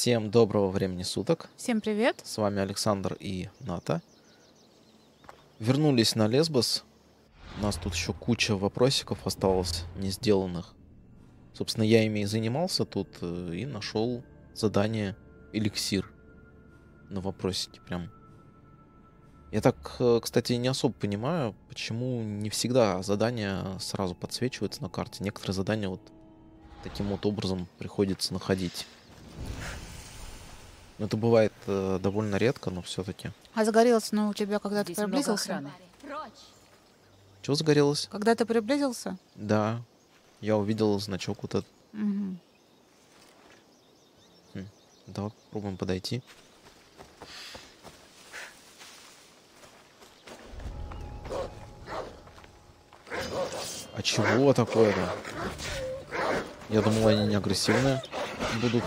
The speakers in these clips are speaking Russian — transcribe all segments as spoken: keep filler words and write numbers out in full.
Всем доброго времени суток. Всем привет. С вами Александр и Ната. Вернулись на Лесбос. У нас тут еще куча вопросиков осталось не сделанных. Собственно, я ими и занимался тут э, и нашел задание эликсир на вопросики прям. Я так, э, кстати, не особо понимаю, почему не всегда задания сразу подсвечиваются на карте. Некоторые задания вот таким вот образом приходится находить. Ну, это бывает э, довольно редко, но все-таки. А загорелся, ну, у тебя, когда ты Здесь много приблизился? охраны. Чего загорелось? Когда ты приблизился? Да, я увидел значок вот этот. Мгм. Хм. Давай попробуем подойти. А чего такое-то? Я думал, они не агрессивные будут.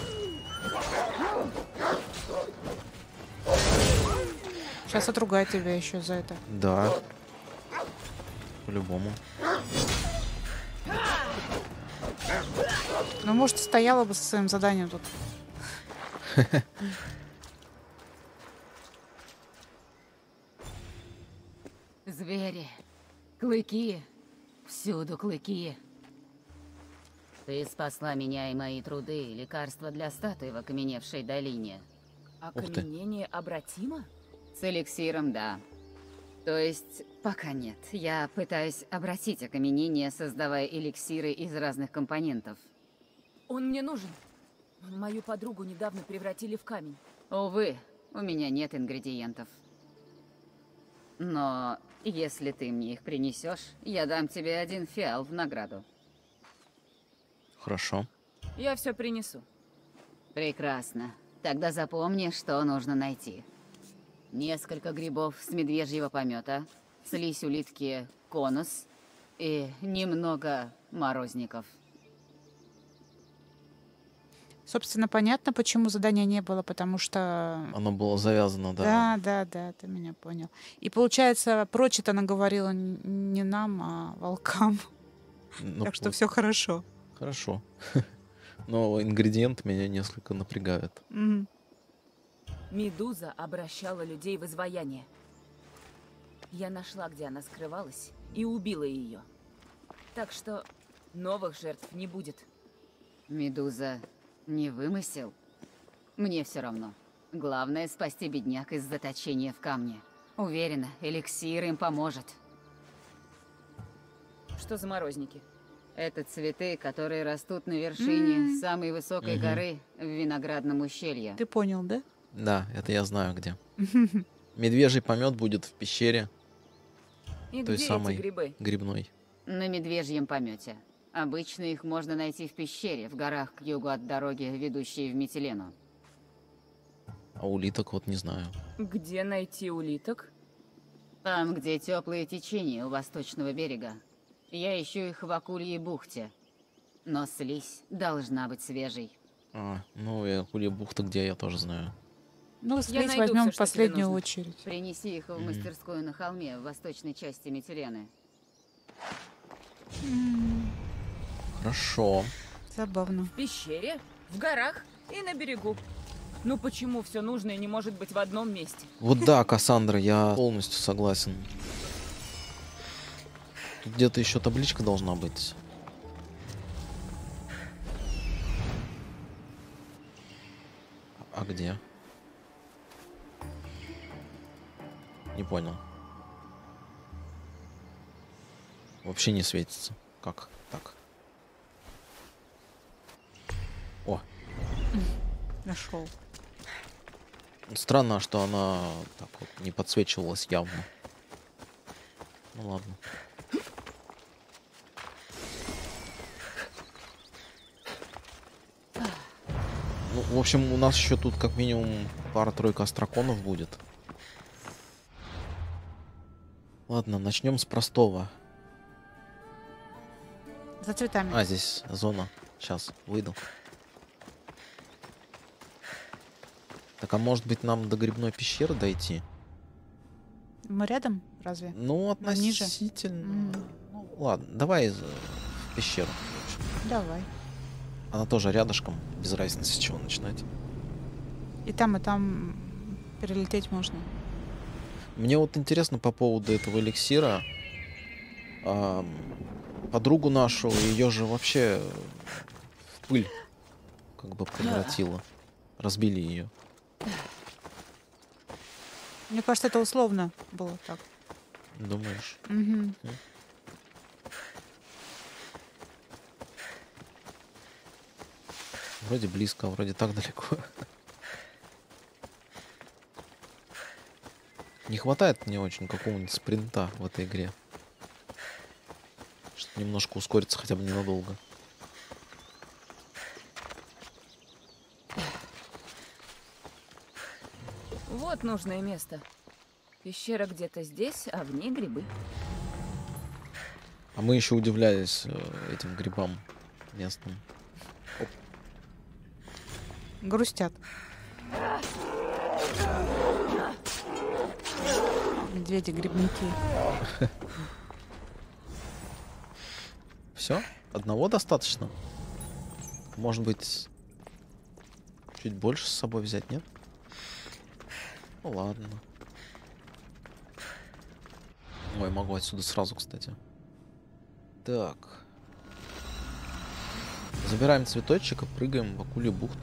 Сейчас отругаю тебя еще за это. Да. По-любому. Ну, может, стояла бы со своим заданием тут. Звери, клыки, всюду клыки. Ты спасла меня и мои труды, лекарства для статуи в окаменевшей долине. Ух ты. Окаменение обратимо? С эликсиром, да. То есть, пока нет. Я пытаюсь обратить окаменение, создавая эликсиры из разных компонентов. Он мне нужен. Мою подругу недавно превратили в камень. Увы, у меня нет ингредиентов. Но если ты мне их принесешь, я дам тебе один фиал в награду. Хорошо. Я все принесу. Прекрасно. Тогда запомни, что нужно найти. Несколько грибов с медвежьего помета, слизь улитки конус и немного морозников. Собственно, понятно, почему задания не было, потому что... Оно было завязано, да. Да, да, да, ты меня понял. И получается, прочит она говорила н- не нам, а волкам. Ну, Так что вот. все хорошо. Хорошо. Но ингредиенты меня несколько напрягают. Мгм. Медуза обращала людей в изваяние. Я нашла, где она скрывалась, и убила ее. Так что новых жертв не будет. Медуза не вымысел? Мне все равно. Главное спасти бедняк из заточения в камне. Уверена, эликсир им поможет. Что за морозники? Это цветы, которые растут на вершине М. самой высокой Мгм. горы в Виноградном ущелье. Ты понял, да? Да, это я знаю где. Медвежий помет будет в пещере И той где самой эти грибы? грибной. На медвежьем помете. Обычно их можно найти в пещере, в горах к югу от дороги, ведущей в Метилену. А улиток вот не знаю. Где найти улиток? Там, где теплые течения у восточного берега. Я ищу их в Акульей бухте. Но слизь должна быть свежей. А, ну и Акулья бухта, где я тоже знаю. Ну, слизь найду возьмем всё, в что тебе последнюю нужно. очередь. Принеси их в Мгм. мастерскую на холме в восточной части Метилены. М, Хорошо. Забавно. В пещере? В горах? И на берегу? Ну почему все нужное не может быть в одном месте? Вот да, Кассандра, я полностью согласен. Тут где-то еще табличка должна быть. А где? Не понял. Вообще не светится. Как так? О, Нашел. странно, что она так вот не подсвечивалась явно. Ну ладно. Ну, в общем, у нас еще тут как минимум пара-тройка астраконов будет. Ладно, начнем с простого. За цветами. А, здесь зона. Сейчас, выйду. Так, а может быть нам до грибной пещеры дойти? Мы рядом, разве? Ну, Но ниже. относительно. М. Ну, ладно, давай за- в пещеру. Давай. Она тоже рядышком, без разницы, с чего начинать. И там, и там перелететь можно. Мне вот интересно по поводу этого эликсира. Ам, подругу нашу, ее же вообще в пыль как бы превратило. Разбили ее. Мне кажется, это условно было так. Думаешь? Мгм. Вроде близко, а вроде так далеко. Не хватает мне очень какого-нибудь спринта в этой игре. Чтобы немножко ускориться хотя бы ненадолго. Вот нужное место. Пещера где-то здесь, а в ней грибы. А мы еще удивлялись э, этим грибам местным. Грустят. Медведи-грибники. Все? Одного достаточно? Может быть, чуть больше с собой взять, нет? Ну ладно. Ой, могу отсюда сразу, кстати. Так. Забираем цветочек и прыгаем в акулью бухту.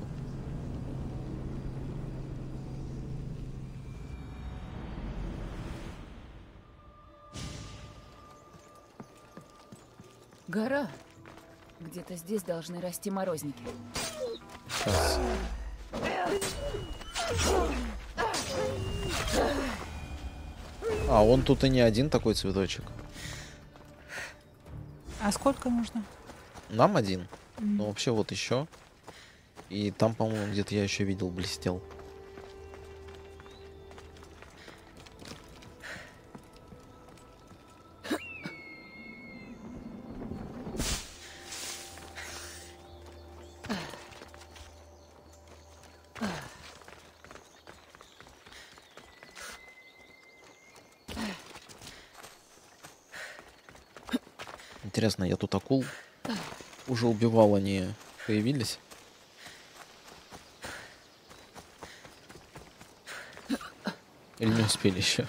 Гора. Где-то здесь должны расти морозники. Сейчас. А, он тут и не один такой цветочек. А сколько нужно? Нам один. М. Но вообще вот еще. И там, по-моему, где-то я еще видел, блестел. Интересно, я тут акул уже убивал, они появились? Или не успели еще?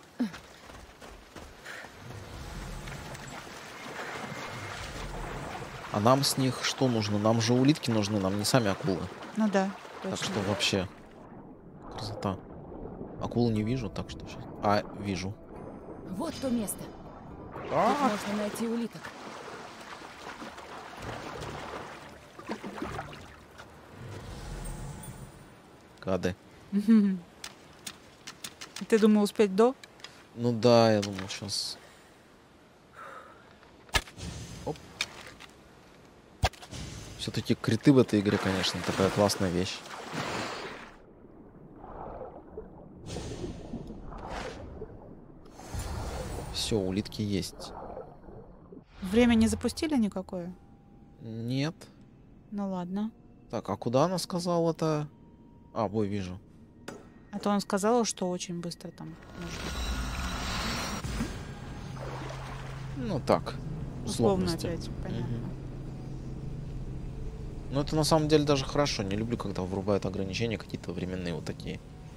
А нам с них что нужно? Нам же улитки нужны, нам не сами акулы. Ну да, Так точно. что вообще красота. Акулы не вижу, так что сейчас. А, вижу. Вот то место. Тут А, можно найти улиток. гады. Мгм. Ты думал успеть до? Ну да, я думал сейчас. Оп. Все-таки криты в этой игре, конечно, такая классная вещь. Все, улитки есть. Время не запустили никакое? Нет. Ну ладно. Так, а куда она сказала-то? А, бой, вижу. А то он сказал, что очень быстро там нужно. Ну так. Условно условности. опять, понятно. Мгм. Ну это на самом деле даже хорошо. Не люблю, когда врубают ограничения какие-то временные вот такие.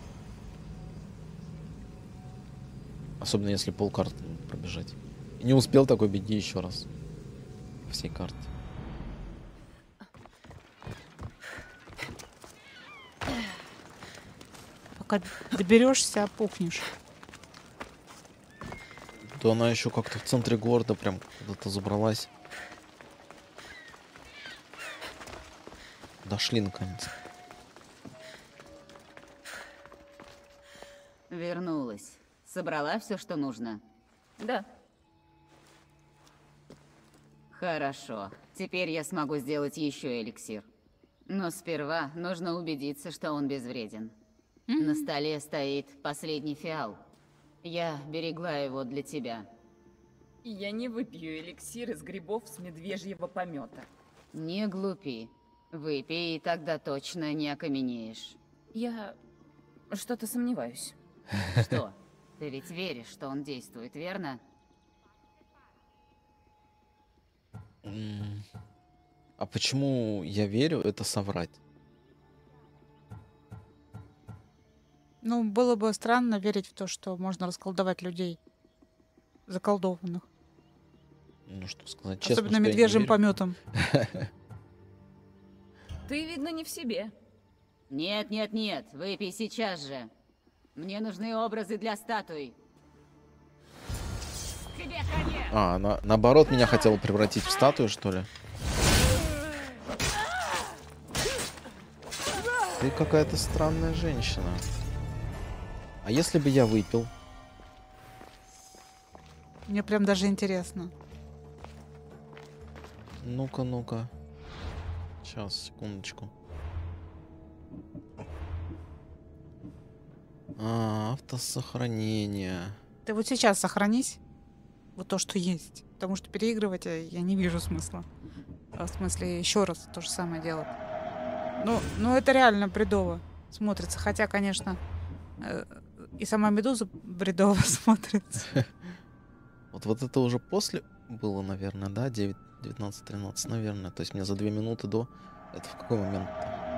Особенно если полкарты пробежать. И не успел такой, беги еще раз. По всей карте. Пока доберешься, опухнешь. То она еще как-то в центре города прям куда-то забралась. Дошли наконец. Вернулась. Собрала все, что нужно. Да. Хорошо. Теперь я смогу сделать еще эликсир. Но сперва нужно убедиться, что он безвреден. На столе стоит последний фиал. Я берегла его для тебя. Я не выпью эликсир из грибов с медвежьего помета. Не глупи. Выпей, и тогда точно не окаменеешь. Я что-то сомневаюсь. Что? Ты ведь веришь, что он действует, верно? М. А почему я верю, это соврать? Ну, было бы странно верить в то, что можно расколдовать людей заколдованных. Ну, что сказать честно, Особенно что я не медвежьим верю. пометом. Ты, видно, не в себе. Нет, нет, нет, выпей сейчас же. Мне нужны образы для статуй. Тебе конец! А, на, наоборот, меня хотела превратить в статую, что ли? Ты какая-то странная женщина. А если бы я выпил? Мне прям даже интересно. Ну-ка, ну-ка. Сейчас, секундочку. А, автосохранение. Ты вот сейчас сохранись. Вот то, что есть. Потому что переигрывать я я не вижу смысла. А в смысле, еще раз то же самое делать. Ну, ну это реально бредово смотрится. Хотя, конечно, э, и сама Медуза бредово смотрится. Вот, вот это уже после было, наверное, да? девять, девятнадцать, тринадцать, наверное. То есть мне за две минуты до... Это в какой момент?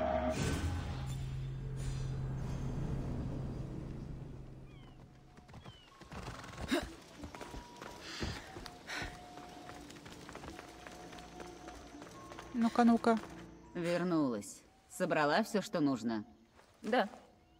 Ну-ка, ну-ка. Вернулась. Собрала все, что нужно? Да.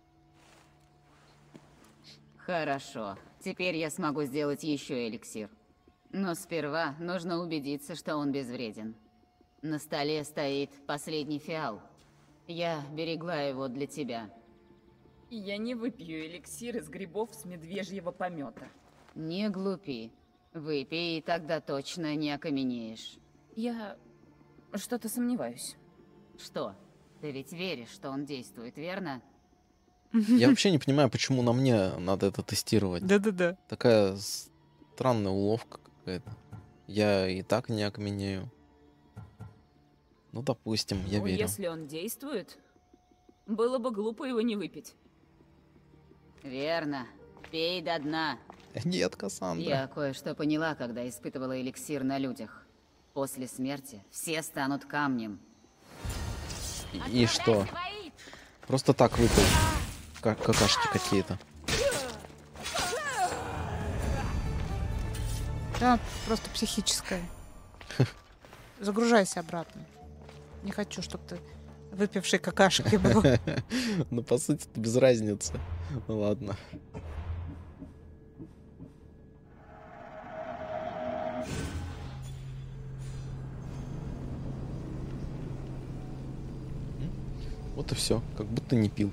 Хорошо. Теперь я смогу сделать еще эликсир. Но сперва нужно убедиться, что он безвреден. На столе стоит последний фиал. Я берегла его для тебя. Я не выпью эликсир из грибов с медвежьего помета. Не глупи. Выпей, и тогда точно не окаменеешь. Я что-то сомневаюсь. Что? Ты ведь веришь, что он действует, верно? Я вообще не понимаю, почему на мне надо это тестировать. Да-да-да. Такая странная уловка какая-то. Я и так не окаменею. Ну, допустим, я Ну, верю. если он действует, было бы глупо его не выпить. Верно. Пей до дна. Нет, Кассандра. Я кое-что поняла, когда испытывала эликсир на людях. После смерти все станут камнем. И, и что? Просто так выпил. Как какашки какие-то. Да, просто психическое. Загружайся обратно. Не хочу, чтобы ты выпивший какашки был. Ну, по сути, это без разницы. Ну, ладно. Вот и все. Как будто не пил.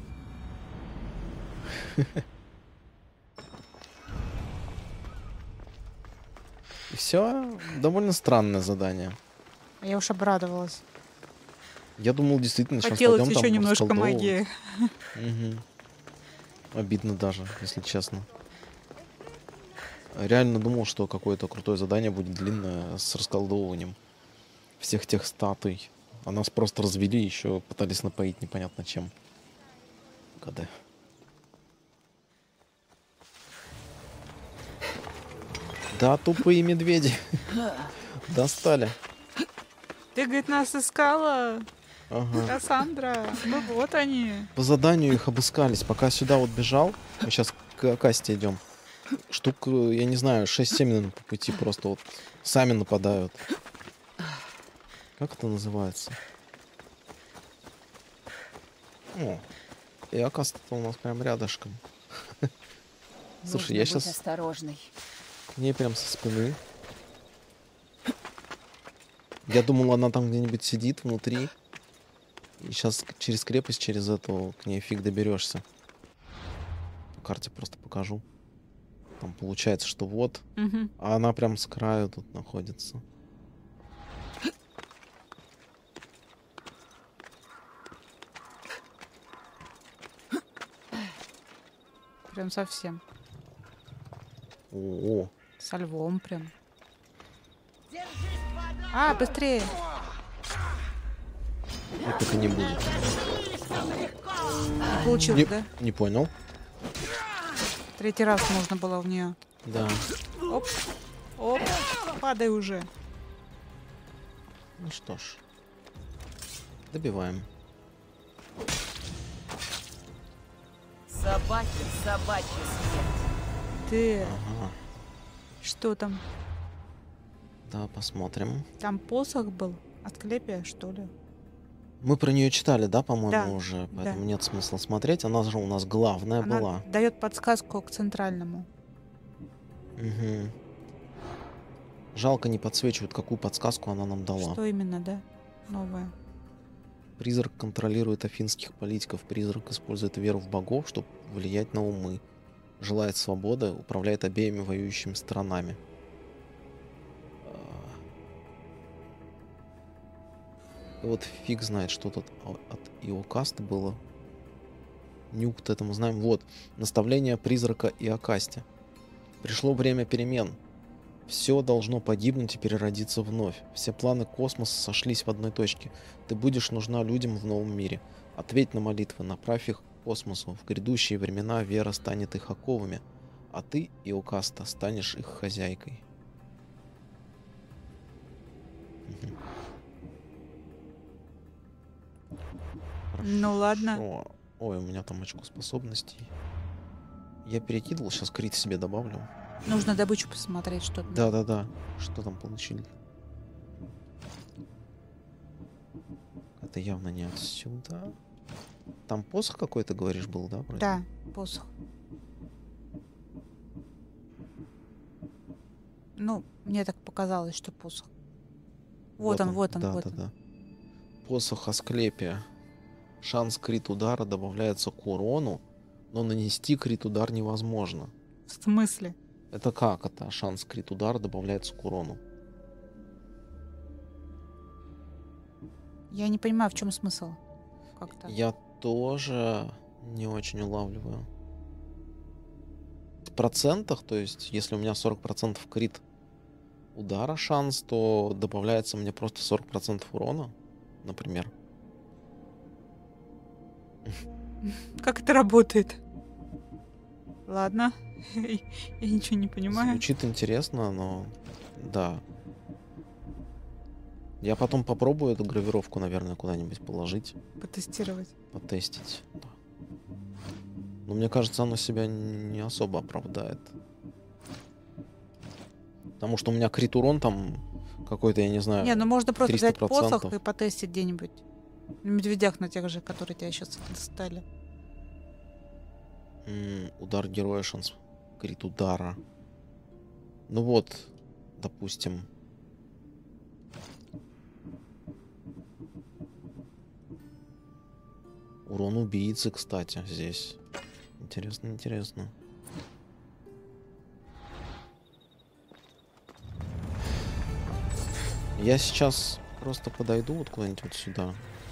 И все. Довольно странное задание. А я уж обрадовалась. Я думал, действительно, сейчас Хотелось пойдем еще там немножко расколдовывать. магии. Мгм. Обидно даже, если честно. Реально думал, что какое-то крутое задание будет длинное с расколдовыванием всех тех статуй. А нас просто развели, еще пытались напоить непонятно чем. КД. Да, тупые медведи. Достали. Ты, говорит, нас искала, Ага. Кассандра. Ну вот они. По заданию их обыскались. Пока сюда вот бежал, мы сейчас к касте идем. Штук, э, я не знаю, шесть-семь, наверное, по пути просто вот сами нападают. Как это называется? О, и оказывается, у нас прям рядышком. Слушай, я Нужно быть сейчас осторожной. к ней прям со спины. Я думал, она там где-нибудь сидит внутри. И сейчас через крепость, через эту, к ней фиг доберешься. По карте просто покажу. Там получается, что вот. Мгм. А она прям с краю тут находится. Прям совсем. О, Со львом прям. А, быстрее. это не будет. Получилось, Не, да? не понял. Третий раз можно было в нее. Да. Оп. Оп. Падай уже. Ну что ж. Добиваем. собаки, собачья смерть. Ты, Ага. что там? Да, посмотрим. Там посох был? Асклепия, что ли? Мы про нее читали, да, по-моему, Да, уже, да. поэтому нет смысла смотреть. Она же у нас главная Она была. дает подсказку к центральному. Угу. Жалко, не подсвечивают, какую подсказку она нам дала. Что именно, да? Новое. Призрак контролирует афинских политиков. Призрак использует веру в богов, чтобы влиять на умы. Желает свободы, управляет обеими воюющими сторонами. И вот фиг знает, что тут от Иокаста было. Нюкт это мы знаем. Вот. Наставление призрака Иокасте. Пришло время перемен. Все должно погибнуть и переродиться вновь. Все планы космоса сошлись в одной точке. Ты будешь нужна людям в новом мире. Ответь на молитвы, направь их к космосу. В грядущие времена вера станет их оковами, а ты, Иокаста, станешь их хозяйкой. Ну ладно. Хорошо. Ой, у меня там очко способностей. Я перекидывал, сейчас крит себе добавлю. Нужно добычу посмотреть, что там. Да-да-да. Что там получили? Это явно не отсюда. Там посох какой-то, говоришь, был, да? Вроде? Да, посох. Ну, мне так показалось, что посох. Вот, он, вот он, да, вот да, он. да. Посох Асклепия. Шанс крит удара добавляется к урону, но нанести крит удар невозможно. В смысле? Это как это? Шанс крит удара добавляется к урону. Я не понимаю, в чем смысл. Как-то. Я тоже не очень улавливаю. В процентах, то есть, если у меня сорок процентов крит удара шанс, то добавляется мне просто сорок процентов урона, например. Как это работает? Ладно. Я ничего не понимаю. Звучит интересно, но да. Я потом попробую эту гравировку, наверное, куда-нибудь положить, Потестировать. потестить. Да. Но мне кажется, оно себя не особо оправдает. Потому что у меня крит урон там какой-то, я не знаю, Не, ну можно просто взять триста процентов. посох и потестить где-нибудь. На медведях на тех же, которые тебя сейчас достали. М, удар героя, шанс крит удара. Ну вот, допустим. Урон убийцы, кстати, здесь. Интересно, интересно. Я сейчас просто подойду вот куда-нибудь вот сюда.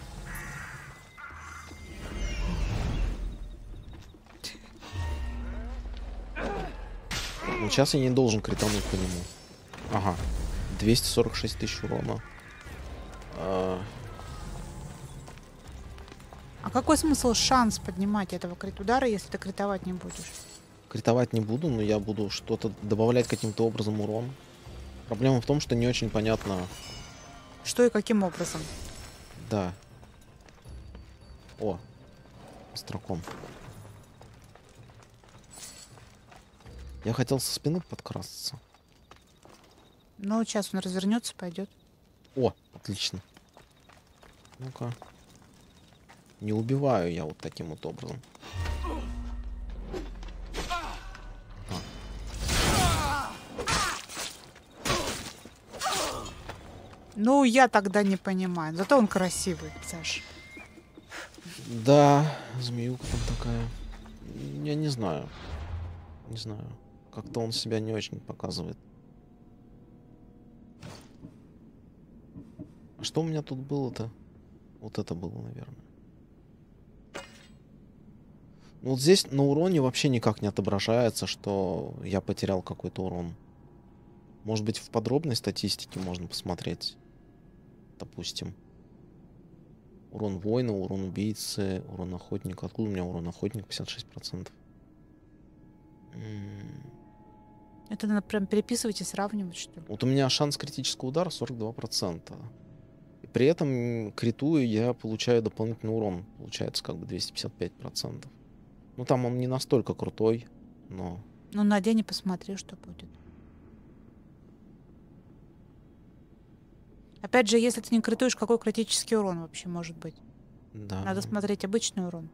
Вот сейчас я не должен критануть по нему. Ага. двести сорок шесть тысяч урона. А, А какой смысл шанс поднимать этого крит удара, если ты критовать не будешь? критовать не буду, но я буду что-то добавлять каким-то образом урон. Проблема в том, что не очень понятно. Что и каким образом? Да. О, строком. Я хотел со спины подкрасться. Ну, сейчас он развернется, пойдет. О, отлично. Ну-ка. Не убиваю я вот таким вот образом. Ну, я тогда не понимаю. Зато он красивый, Саш. Да, змеюка там такая. Я не знаю. Не знаю. Как-то он себя не очень показывает. А что у меня тут было-то? Вот это было, наверное. Ну, вот здесь на уроне вообще никак не отображается, что я потерял какой-то урон. Может быть, в подробной статистике можно посмотреть. Допустим. Урон воина, урон убийцы, урон охотника. Откуда у меня урон охотника? пятьдесят шесть процентов. М. Это надо прям переписывать и сравнивать, что ли? Вот у меня шанс критического удара сорок два процента. И при этом критую я получаю дополнительный урон. Получается как бы двести пятьдесят пять процентов. Ну, там он не настолько крутой, но... Ну, надень и посмотри, что будет. Опять же, если ты не критуешь, какой критический урон вообще может быть? Да. Надо смотреть обычный урон.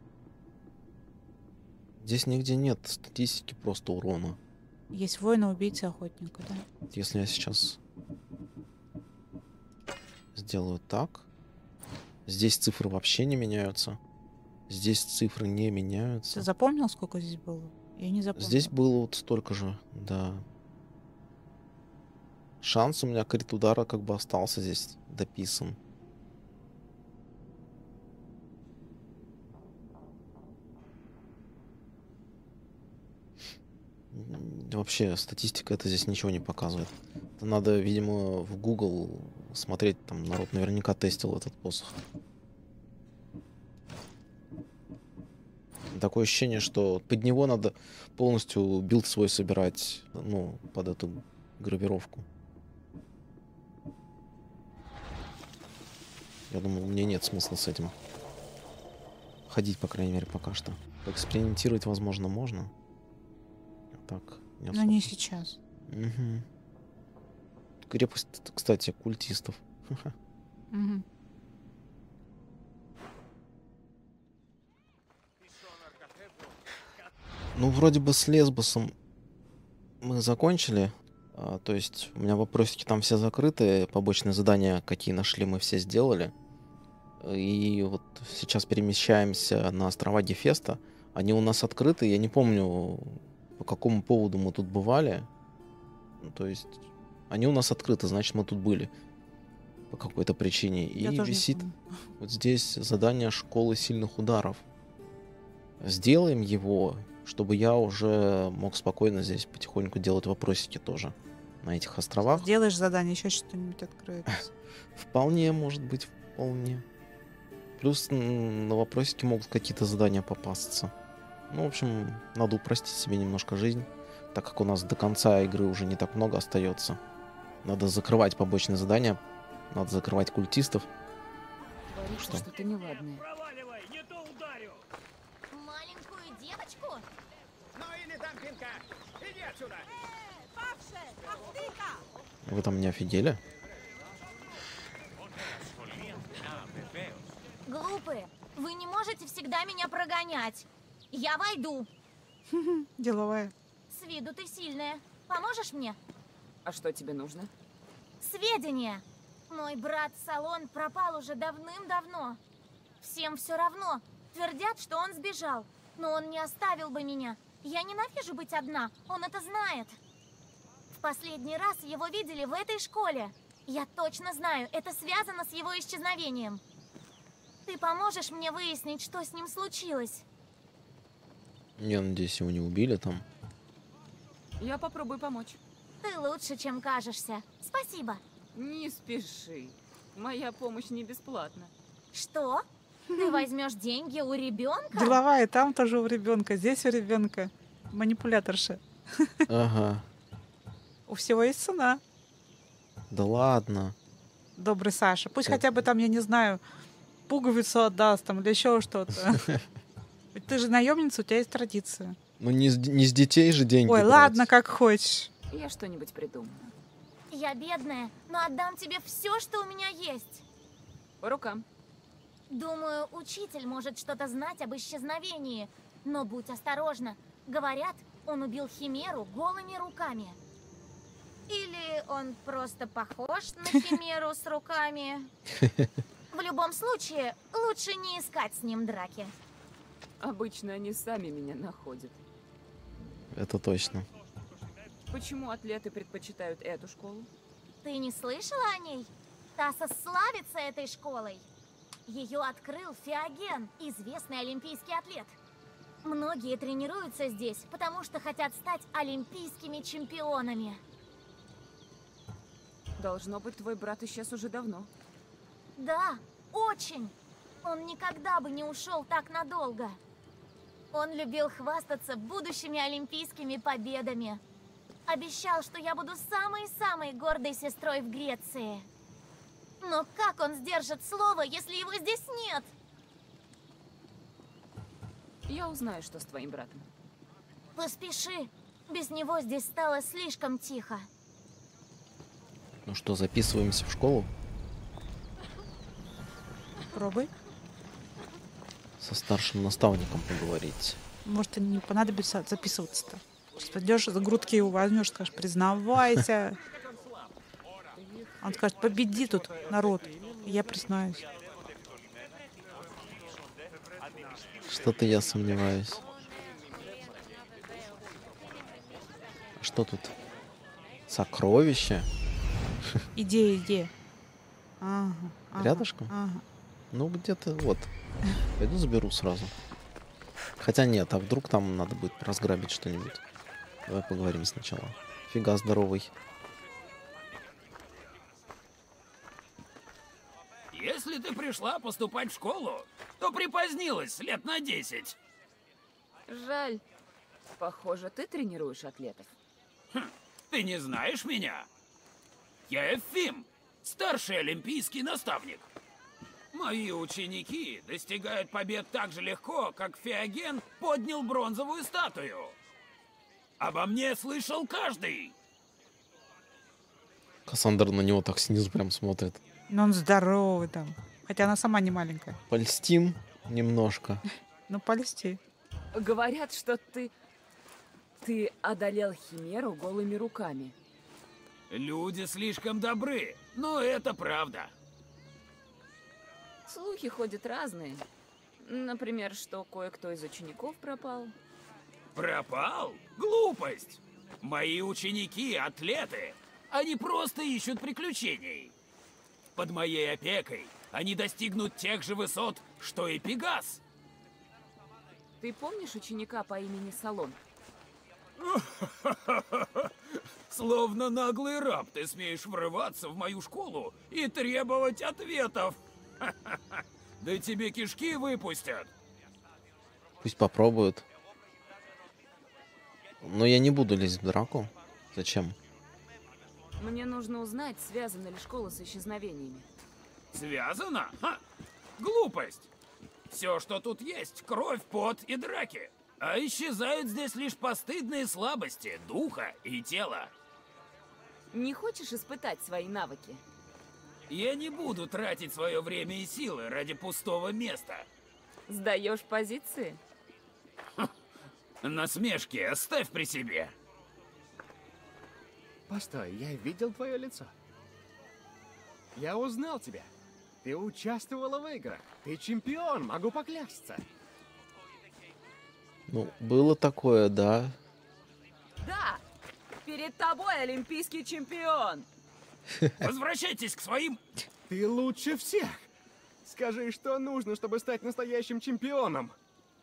Здесь нигде нет статистики просто урона. Есть воина, убийца, охотника, да? Если я сейчас сделаю так, здесь цифры вообще не меняются. Здесь цифры не Ты меняются. запомнил, сколько здесь было? Я не запомнил. Здесь было вот столько же, да. Шанс у меня крит удара как бы остался здесь дописан. Вообще статистика это здесь ничего не показывает. Это надо, видимо, в Google смотреть, там народ наверняка тестил этот посох. Такое ощущение, что под него надо полностью билд свой собирать, ну, под эту гравировку. Я думаю, мне нет смысла с этим ходить, по крайней мере, пока что. Экспериментировать, возможно, можно. Так, не Но особо. не сейчас. Угу. Крепость, кстати, культистов. Мгм. Ну, вроде бы с Лесбосом мы закончили. А, то есть у меня вопросики там все закрыты. Побочные задания, какие нашли, мы все сделали. И вот сейчас перемещаемся на острова Гефеста. Они у нас открыты. Я не помню, по какому поводу мы тут бывали. Ну, то есть они у нас открыты, значит, мы тут были по какой-то причине. Я И тоже не висит помню. вот здесь задание школы сильных ударов. Сделаем его, чтобы я уже мог спокойно здесь потихоньку делать вопросики тоже на этих островах. Сделаешь задание, еще что-нибудь откроется. Вполне, может быть, вполне. Плюс м, на вопросики могут какие-то задания попасться. Ну, в общем, надо упростить себе немножко жизнь, так как у нас до конца игры уже не так много остается. Надо закрывать побочные задания, надо закрывать культистов. Творится Что? что-то неладное. Проваливай, не то ударю! Маленькую девочку? Ну или дампинка! Иди отсюда! Вы там не офигели? Глупые, вы не можете всегда меня прогонять. Я войду. Деловая. С виду ты сильная. Поможешь мне? А что тебе нужно? Сведения. Мой брат Салон пропал уже давным-давно. Всем все равно. Твердят, что он сбежал. Но он не оставил бы меня. Я ненавижу быть одна. Он это знает. В последний раз его видели в этой школе. Я точно знаю, это связано с его исчезновением. Ты поможешь мне выяснить, что с ним случилось? Я надеюсь, его не убили там. Я попробую помочь. Ты лучше, чем кажешься. Спасибо. Не спеши. Моя помощь не бесплатна. Что? Ты возьмешь деньги у ребенка? Деловая, там тоже у ребенка, здесь у ребенка. Манипуляторша. Ага. У всего есть цена. Да ладно. Добрый Саша. Пусть Да. хотя бы там, я не знаю, пуговицу отдаст там или еще что-то. Ведь ты же наемница, у тебя есть традиция. Ну не с, не с детей же деньги Ой, брать. ладно, как хочешь. Я что-нибудь придумаю. Я бедная, но отдам тебе все, что у меня есть. По рукам. Думаю, учитель может что-то знать об исчезновении. Но будь осторожна. Говорят, он убил Химеру голыми руками. Или он просто похож на Химеру с руками. В любом случае, лучше не искать с ним драки. Обычно они сами меня находят. Это точно. Почему атлеты предпочитают эту школу? Ты не слышала о ней? Тасса славится этой школой. Ее открыл Феоген, известный олимпийский атлет. Многие тренируются здесь, потому что хотят стать олимпийскими чемпионами. Должно быть, твой брат исчез уже давно. Да, очень. Он никогда бы не ушел так надолго. Он любил хвастаться будущими олимпийскими победами. Обещал, что я буду самой-самой гордой сестрой в Греции. Но как он сдержит слово, если его здесь нет? Я узнаю, что с твоим братом. Поспеши. Без него здесь стало слишком тихо. Ну что, записываемся в школу? Пробуй. Со старшим наставником поговорить. Может, и не понадобится записываться-то. Сейчас пойдешь за грудки его возьмешь, скажешь, признавайся. Он скажет, победи тут народ. И я признаюсь. Что-то я сомневаюсь. Что тут? Сокровище? Идея, идея. Ага, ага, Рядышком? Ага. Ну, где-то вот. Пойду заберу сразу. Хотя нет, а вдруг там надо будет разграбить что-нибудь. Давай поговорим сначала. Фига здоровый. Если ты пришла поступать в школу, то припозднилась лет на десять. Жаль. Похоже, ты тренируешь атлетов. Ты не знаешь меня? Я Эфим, старший олимпийский наставник. Мои ученики достигают побед так же легко, как Феоген поднял бронзовую статую. Обо мне слышал каждый. Кассандра на него так снизу прям смотрит. Но он здоровый там. Хотя она сама не маленькая. Польстим немножко. Ну, полисти. Говорят, что ты... Ты одолел Химеру голыми руками. Люди слишком добры, но это правда. Слухи ходят разные. Например, что кое-кто из учеников пропал. Пропал? Глупость! Мои ученики — атлеты. Они просто ищут приключений. Под моей опекой они достигнут тех же высот, что и Пегас. Ты помнишь ученика по имени Салон? Словно наглый раб ты смеешь врываться в мою школу и требовать ответов. Да тебе кишки выпустят. Пусть попробуют. Но я не буду лезть в драку. Зачем? Мне нужно узнать, связана ли школа с исчезновениями. Связано? Ха! Глупость. Все, что тут есть, кровь, пот и драки. А исчезают здесь лишь постыдные слабости духа и тела. Не хочешь испытать свои навыки? Я не буду тратить свое время и силы ради пустого места. Сдаешь позиции? Насмешки оставь при себе. Постой, я видел твое лицо. Я узнал тебя. Ты участвовала в играх. Ты чемпион, могу поклясться. Ну, было такое, да. Да! Перед тобой олимпийский чемпион! Возвращайтесь к своим... Ты лучше всех. Скажи, что нужно, чтобы стать настоящим чемпионом.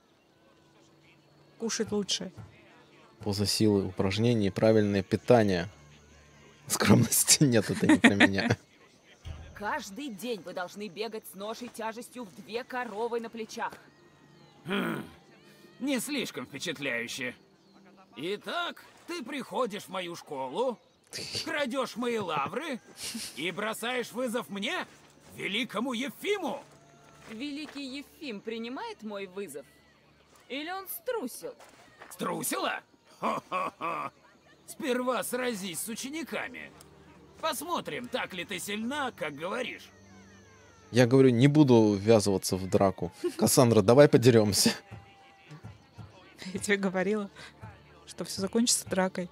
Кушать лучше. Поза силы, упражнения, правильное питание. Скромности нет, это не про меня. Каждый день вы должны бегать с ношей тяжестью в две коровы на плечах. Хм, не слишком впечатляюще. Итак, ты приходишь в мою школу, крадешь мои лавры и бросаешь вызов мне, великому Ефиму. Великий Ефим принимает мой вызов? Или он струсил? Струсила? Хо-хо-хо. Сперва сразись с учениками. Посмотрим, так ли ты сильна, как говоришь. Я говорю, не буду ввязываться в драку. Кассандра, давай подеремся. Я тебе говорила, что все закончится дракой.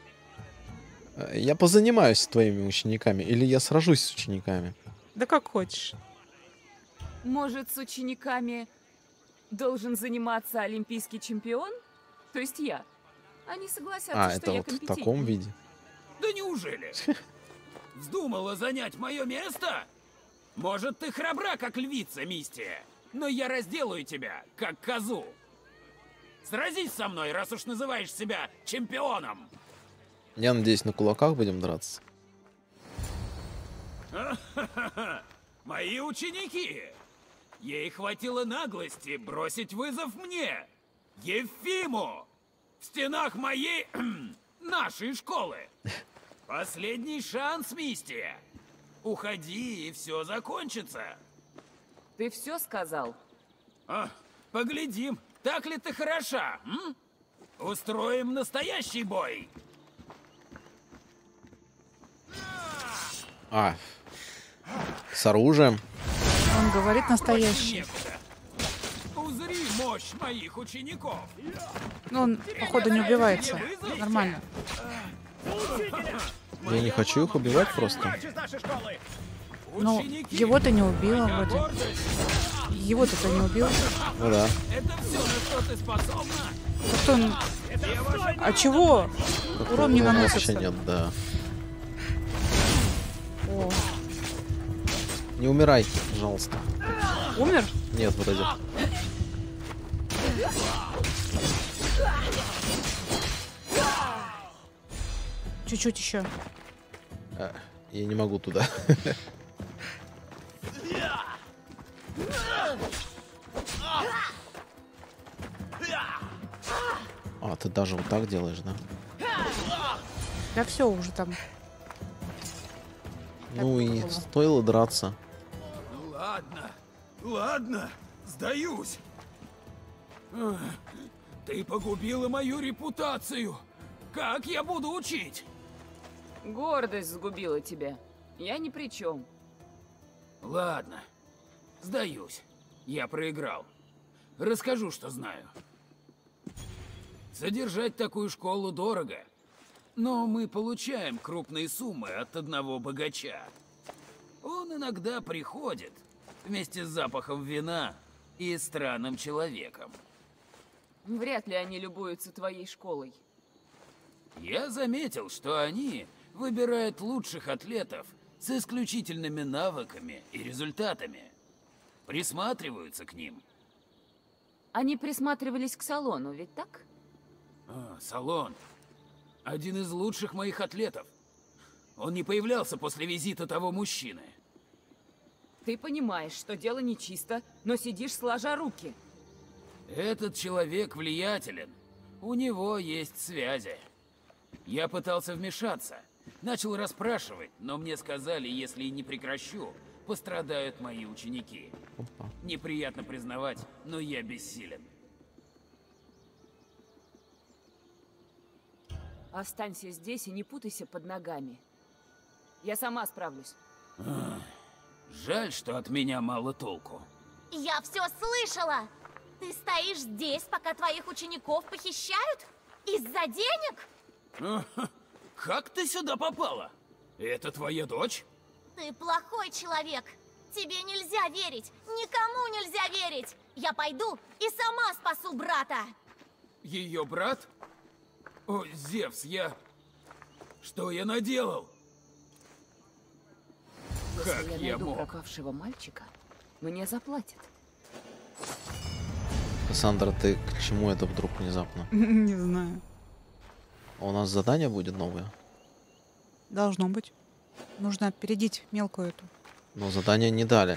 Я позанимаюсь с твоими учениками, или я сражусь с учениками. Да как хочешь. Может, с учениками должен заниматься олимпийский чемпион? То есть я. Они согласятся, А, что это я вот в компетентнее. таком виде. Да неужели? Вздумала занять мое место? Может, ты храбра, как львица, Мистия, но я разделаю тебя, как козу. Сразись со мной, раз уж называешь себя чемпионом. Я надеюсь, на кулаках будем драться. Мои ученики! Ей хватило наглости бросить вызов мне, Ефиму, в стенах моей... нашей школы. Последний шанс, Мистия. Уходи, и все закончится. Ты все сказал? А, поглядим, Так ли ты хороша, м? Устроим настоящий бой. А, с оружием. Он говорит настоящий. Узри мощь моих учеников. Но он, походу, не убивается. Нормально. Я не хочу их убивать просто. Ну, его-то не убило вроде. Его-то ты не убил. Ну да. Это все, на что ты способна? Что он... А чего? Урон не Вообще наносится. нет, да. О, Не умирай, пожалуйста. умер? Нет, вроде. Чуть-чуть еще. А, я не могу туда. А, ты даже вот так делаешь, да? Да все уже там. Ну и было. стоило драться. Ладно, ладно, сдаюсь. Ах, ты погубила мою репутацию. Как я буду учить? Гордость сгубила тебя. Я ни при чем. Ладно, сдаюсь. Я проиграл. Расскажу, что знаю. Содержать такую школу дорого. Но мы получаем крупные суммы от одного богача. Он иногда приходит вместе с запахом вина и странным человеком. Вряд ли они любуются твоей школой. Я заметил, что они выбирают лучших атлетов с исключительными навыками и результатами. Присматриваются к ним. Они присматривались к салону, ведь так? А, Салон. Один из лучших моих атлетов. Он не появлялся после визита того мужчины. Ты понимаешь, что дело нечисто, но сидишь сложа руки. Этот человек влиятелен. У него есть связи. Я пытался вмешаться. Начал расспрашивать, но мне сказали, если не прекращу, пострадают мои ученики. Опа. Неприятно признавать, но я бессилен. Останься здесь и не путайся под ногами. Я сама справлюсь. Жаль, что от меня мало толку. Я все слышала! Ты стоишь здесь, пока твоих учеников похищают? Из-за денег? Как ты сюда попала? Это твоя дочь? Ты плохой человек. Тебе нельзя верить. Никому нельзя верить. Я пойду и сама спасу брата. Ее брат? О, Зевс, я... Что я наделал? Если Как я я найду мог? пропавшего мальчика, мне заплатят. Кассандра, ты к чему это вдруг внезапно? Не знаю. А у нас задание будет новое? Должно быть. Нужно опередить мелкую эту. Но задание не дали.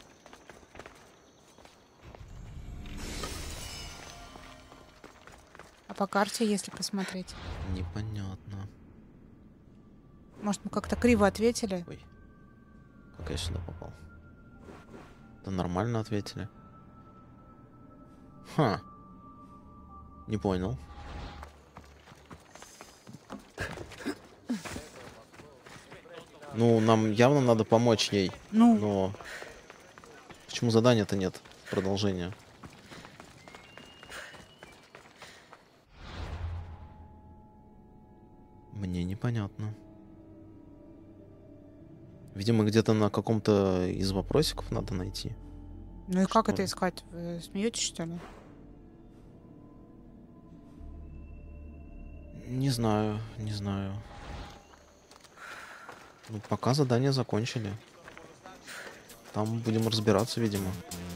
А по карте, если посмотреть. Непонятно. Может, мы как-то криво ответили? Ой. Как я сюда попал? Да нормально ответили. Ха. Не понял. Ну, нам явно надо помочь ей. Ну, Но почему задания-то нет? Продолжения. Мне непонятно. Видимо, где-то на каком-то из вопросиков надо найти. ну и как что это ли? искать? Вы смеетесь, что ли? Не знаю, не знаю. Ну, пока задание закончили. Там будем разбираться, видимо.